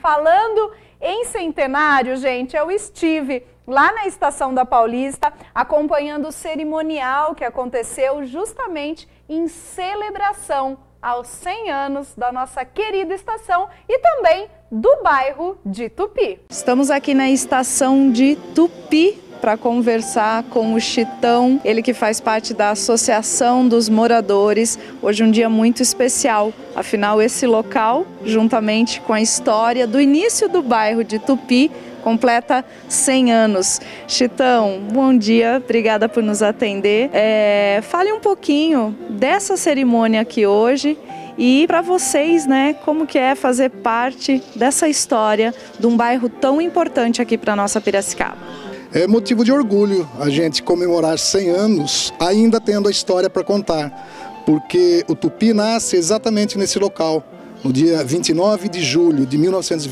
Falando em centenário, gente, eu estive lá na Estação da Paulista acompanhando o cerimonial que aconteceu justamente em celebração aos 100 anos da nossa querida estação e também do bairro de Tupi. Estamos aqui na estação de Tupi para conversar com o Chitão, ele que faz parte da Associação dos Moradores. Hoje um dia muito especial, afinal esse local, juntamente com a história do início do bairro de Tupi, completa 100 anos. Chitão, bom dia, obrigada por nos atender. Fale um pouquinho dessa cerimônia aqui hoje e para vocês, né, como que é fazer parte dessa história de um bairro tão importante aqui para nossa Piracicaba. É motivo de orgulho a gente comemorar 100 anos ainda tendo a história para contar, porque o Tupi nasce exatamente nesse local. No dia 29 de julho de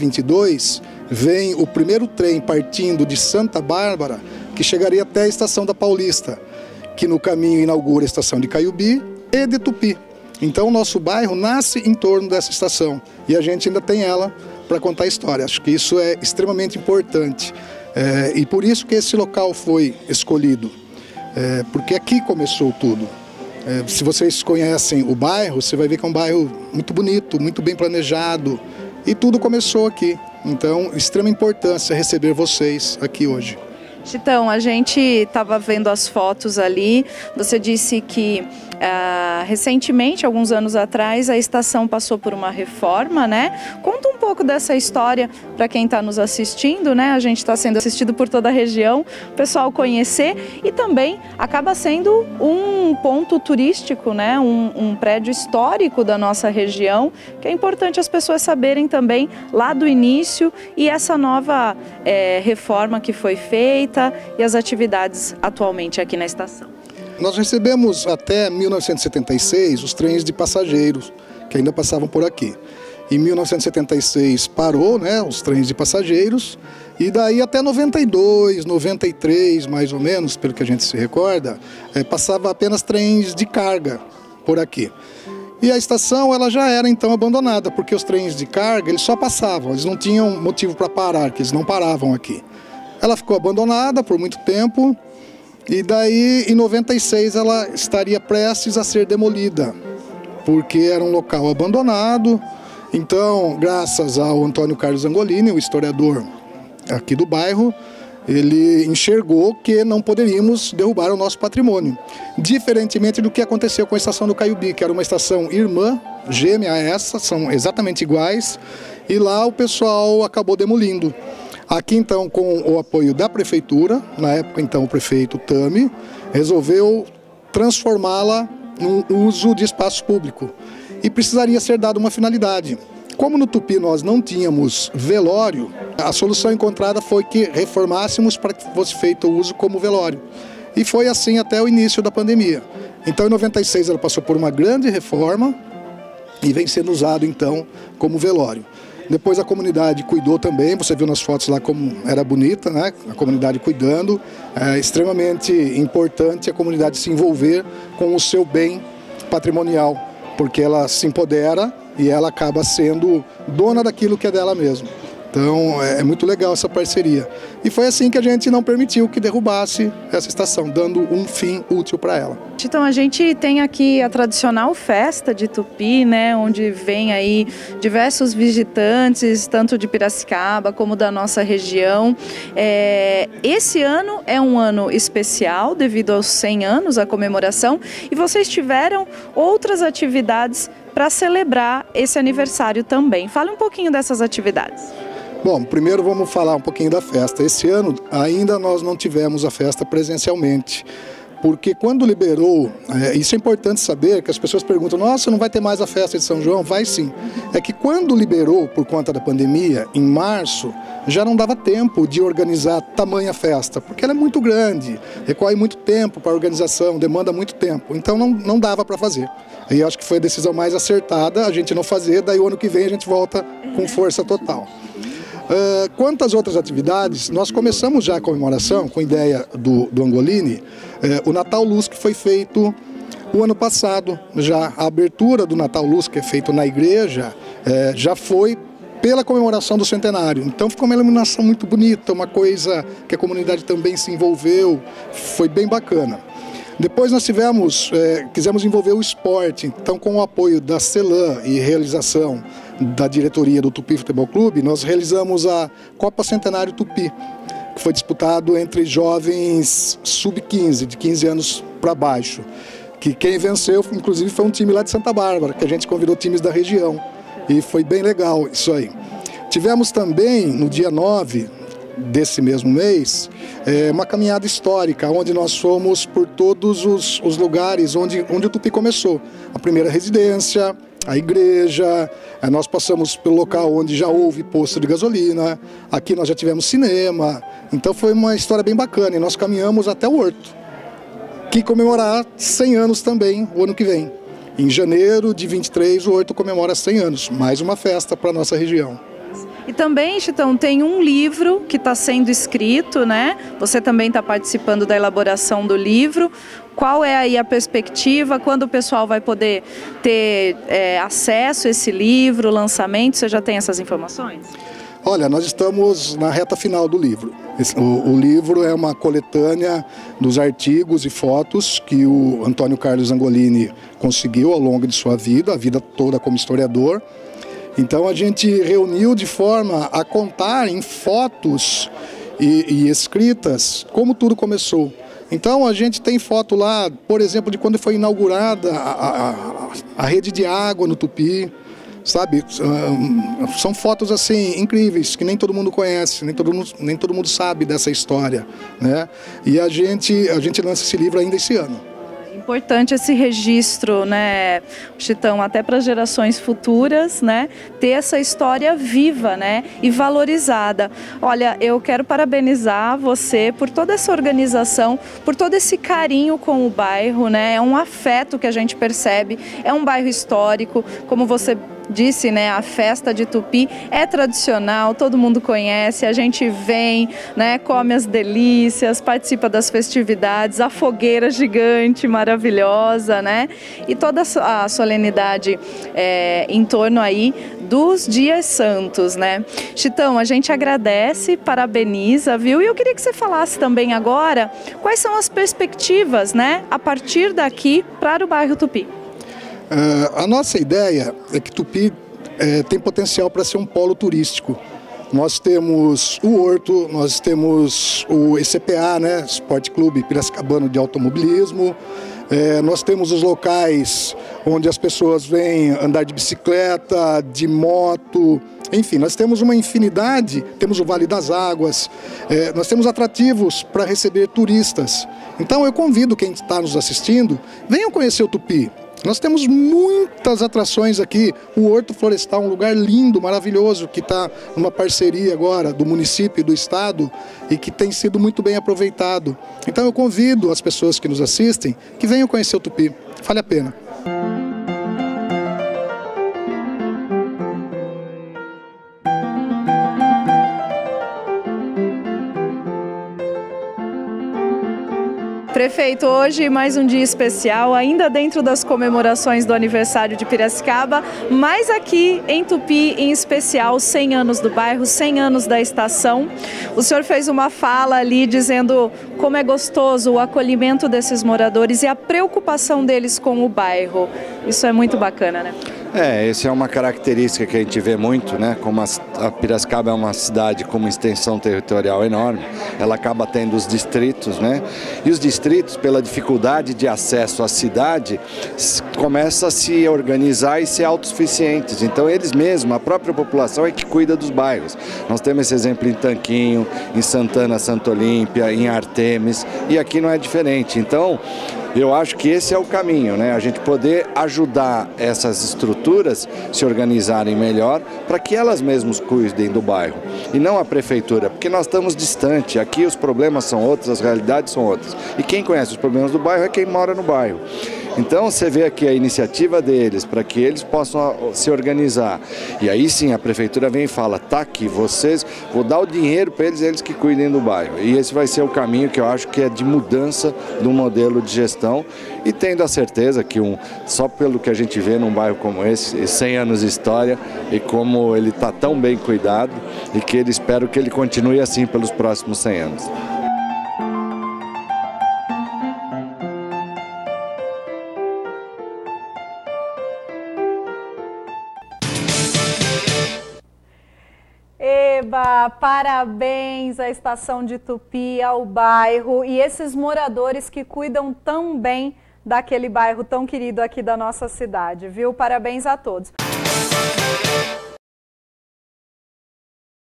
1922, vem o primeiro trem partindo de Santa Bárbara, que chegaria até a Estação da Paulista, que no caminho inaugura a Estação de Caiubi e de Tupi. Então o nosso bairro nasce em torno dessa estação e a gente ainda tem ela para contar a história. Acho que isso é extremamente importante. E por isso que esse local foi escolhido, porque aqui começou tudo. Se vocês conhecem o bairro, você vai ver que é um bairro muito bonito, muito bem planejado, e tudo começou aqui. Então, extrema importância receber vocês aqui hoje. Chitão, a gente estava vendo as fotos ali, você disse que recentemente, alguns anos atrás, a estação passou por uma reforma, né? Conta um pouco dessa história para quem está nos assistindo, né? A gente está sendo assistido por toda a região, o pessoal conhecer e também acaba sendo um ponto turístico, né? Um prédio histórico da nossa região, que é importante as pessoas saberem também lá do início e essa nova reforma que foi feita e as atividades atualmente aqui na estação. Nós recebemos até 1976 os trens de passageiros que ainda passavam por aqui. Em 1976 parou, né, os trens de passageiros e daí até 92, 93 mais ou menos, pelo que a gente se recorda, passava apenas trens de carga por aqui. E a estação ela já era então abandonada, porque os trens de carga eles só passavam, eles não tinham motivo para parar, que eles não paravam aqui. Ela ficou abandonada por muito tempo. E daí, em 96, ela estaria prestes a ser demolida, porque era um local abandonado. Então, graças ao Antônio Carlos Angolini, o historiador aqui do bairro, ele enxergou que não poderíamos derrubar o nosso patrimônio. Diferentemente do que aconteceu com a estação do Caiubi, que era uma estação irmã, gêmea a essa, são exatamente iguais, e lá o pessoal acabou demolindo. Aqui então, com o apoio da prefeitura, na época então o prefeito Tami, resolveu transformá-la num uso de espaço público e precisaria ser dada uma finalidade. Como no Tupi nós não tínhamos velório, a solução encontrada foi que reformássemos para que fosse feito o uso como velório. E foi assim até o início da pandemia. Então em 96 ela passou por uma grande reforma e vem sendo usado então como velório. Depois a comunidade cuidou também, você viu nas fotos lá como era bonita, né? A comunidade cuidando. É extremamente importante a comunidade se envolver com o seu bem patrimonial, porque ela se empodera e ela acaba sendo dona daquilo que é dela mesma. Então é muito legal essa parceria. E foi assim que a gente não permitiu que derrubasse essa estação, dando um fim útil para ela. Então a gente tem aqui a tradicional festa de Tupi, né, onde vem aí diversos visitantes, tanto de Piracicaba como da nossa região. Esse ano é um ano especial devido aos 100 anos, a comemoração, e vocês tiveram outras atividades para celebrar esse aniversário também. Fale um pouquinho dessas atividades. Bom, primeiro vamos falar um pouquinho da festa. Esse ano ainda nós não tivemos a festa presencialmente, porque quando liberou, isso é importante saber, que as pessoas perguntam, nossa, não vai ter mais a festa de São João? Vai sim. É que quando liberou por conta da pandemia, em março, já não dava tempo de organizar tamanha festa, porque ela é muito grande, requer muito tempo para a organização, demanda muito tempo, então não dava para fazer. E acho que foi a decisão mais acertada, a gente não fazer, daí o ano que vem a gente volta com força total. Quanto às outras atividades, nós começamos já a comemoração com a ideia do Angolini, o Natal Luz que foi feito o ano passado. Já a abertura do Natal Luz, que é feito na igreja, já foi pela comemoração do centenário. Então ficou uma iluminação muito bonita, uma coisa que a comunidade também se envolveu, foi bem bacana. Depois nós quisemos envolver o esporte, então com o apoio da CELAM e realização da diretoria do Tupi Futebol Clube, nós realizamos a Copa Centenário Tupi, que foi disputado entre jovens sub-15, de 15 anos para baixo. Que quem venceu, inclusive, foi um time lá de Santa Bárbara, que a gente convidou times da região. E foi bem legal isso aí. Tivemos também, no dia 9 desse mesmo mês, uma caminhada histórica, onde nós fomos por todos os lugares onde o Tupi começou. A primeira residência, a igreja, nós passamos pelo local onde já houve posto de gasolina, aqui nós já tivemos cinema, então foi uma história bem bacana e nós caminhamos até o Horto, que comemorará 100 anos também o ano que vem. Em janeiro de 23, o Horto comemora 100 anos, mais uma festa para a nossa região. E também, Chitão, tem um livro que está sendo escrito, né? Você também está participando da elaboração do livro. Qual é aí a perspectiva? Quando o pessoal vai poder ter acesso a esse livro, lançamento? Você já tem essas informações? Olha, nós estamos na reta final do livro. O livro é uma coletânea dos artigos e fotos que o Antônio Carlos Angolini conseguiu ao longo de sua vida, a vida toda como historiador. Então a gente reuniu de forma a contar em fotos e escritas como tudo começou. Então a gente tem foto lá, por exemplo, de quando foi inaugurada a rede de água no Tupi, sabe? São fotos assim incríveis que nem todo mundo conhece, nem todo mundo sabe dessa história, né? E a gente lança esse livro ainda esse ano. Importante esse registro, né, Chitão, até para gerações futuras, né, ter essa história viva, né, e valorizada. Olha, eu quero parabenizar você por toda essa organização, por todo esse carinho com o bairro, né, é um afeto que a gente percebe, é um bairro histórico, como você disse, né, a festa de Tupi é tradicional, todo mundo conhece, a gente vem, né, come as delícias, participa das festividades, a fogueira gigante, maravilhosa, né, e toda a solenidade em torno aí dos dias santos, né. Chitão, a gente agradece, parabeniza, viu? E eu queria que você falasse também agora quais são as perspectivas, né, a partir daqui para o bairro Tupi. A nossa ideia é que Tupi tem potencial para ser um polo turístico. Nós temos o Horto, nós temos o ECPA, né, Esporte Clube Piracicabano de Automobilismo, nós temos os locais onde as pessoas vêm andar de bicicleta, de moto, enfim, nós temos uma infinidade, temos o Vale das Águas, nós temos atrativos para receber turistas. Então eu convido quem está nos assistindo, venham conhecer o Tupi. Nós temos muitas atrações aqui, o Horto Florestal, um lugar lindo, maravilhoso, que está numa parceria agora do município e do estado e que tem sido muito bem aproveitado. Então eu convido as pessoas que nos assistem que venham conhecer o Tupi, vale a pena. Prefeito, hoje mais um dia especial, ainda dentro das comemorações do aniversário de Piracicaba, mas aqui em Tupi, em especial, 100 anos do bairro, 100 anos da estação. O senhor fez uma fala ali dizendo como é gostoso o acolhimento desses moradores e a preocupação deles com o bairro. Isso é muito bacana, né? Essa é uma característica que a gente vê muito, né? Como a Piracicaba é uma cidade com uma extensão territorial enorme, ela acaba tendo os distritos, né? E os distritos, pela dificuldade de acesso à cidade, começam a se organizar e ser autossuficientes. Então eles mesmos, a própria população é que cuida dos bairros. Nós temos esse exemplo em Tanquinho, em Santana, Santa Olímpia, em Artemis, e aqui não é diferente. Então, eu acho que esse é o caminho, né? A gente poder ajudar essas estruturas se organizarem melhor para que elas mesmas cuidem do bairro e não a prefeitura, porque nós estamos distante, aqui os problemas são outros, as realidades são outras. E quem conhece os problemas do bairro é quem mora no bairro. Então você vê aqui a iniciativa deles para que eles possam se organizar. E aí sim a prefeitura vem e fala, tá aqui, vocês, vou dar o dinheiro para eles que cuidem do bairro. E esse vai ser o caminho que eu acho que é de mudança do modelo de gestão, e tendo a certeza que só pelo que a gente vê num bairro como esse, 100 anos de história, e como ele está tão bem cuidado, e que ele espero que ele continue assim pelos próximos 100 anos. Eba, parabéns à estação de Tupi, ao bairro e esses moradores que cuidam tão bem daquele bairro tão querido aqui da nossa cidade, viu? Parabéns a todos.